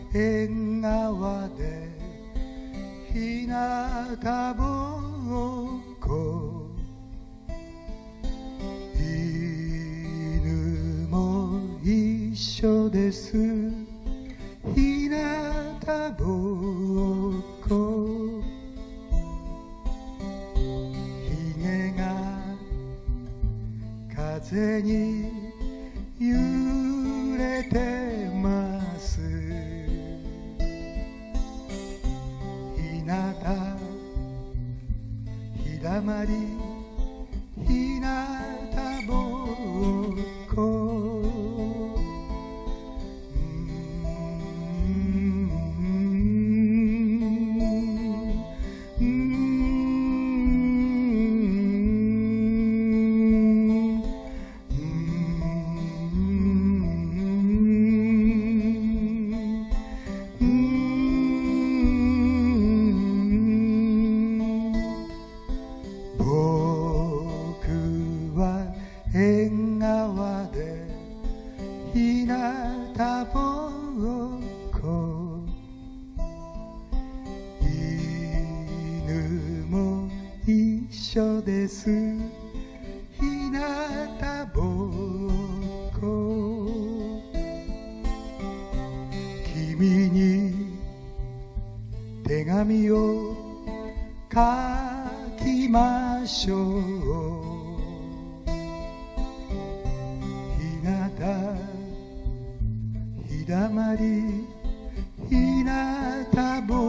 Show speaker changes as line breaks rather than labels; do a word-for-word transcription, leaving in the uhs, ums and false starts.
縁側で日向ぼっこ、犬も一緒です。日向ぼっこ、ひげが風に揺れてます。ひなたひだまりひなたぼっこ、縁側で日向ぼっこ、犬も一緒です。日向ぼっこ、君に手紙を書きましょう。日だまりひなたぼっこ